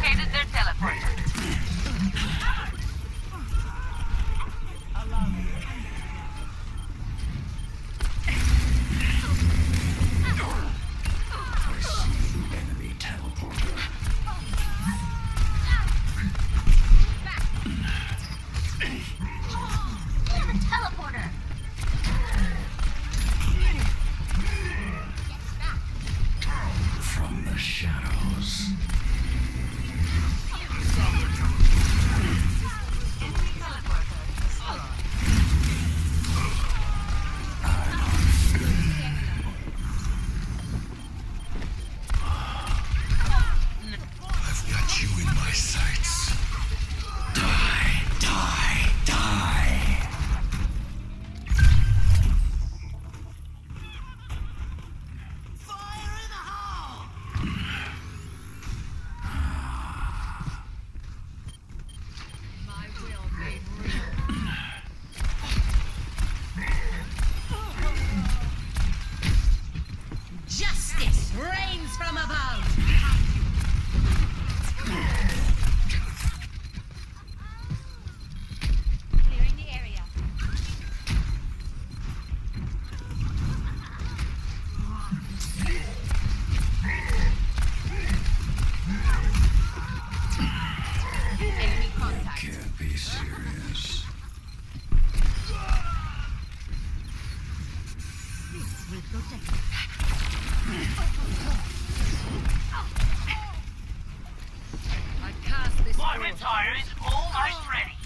located their teleporter. Enemy teleporter. We have a teleporter. From the shadows. I've got you in my sights. Die, die, die. Fire in the hole! My will made real. Justice reigns from above! Clearing the area. Enemy contact. Can't be serious. This will protect. I cast this My force. retire is almost ready.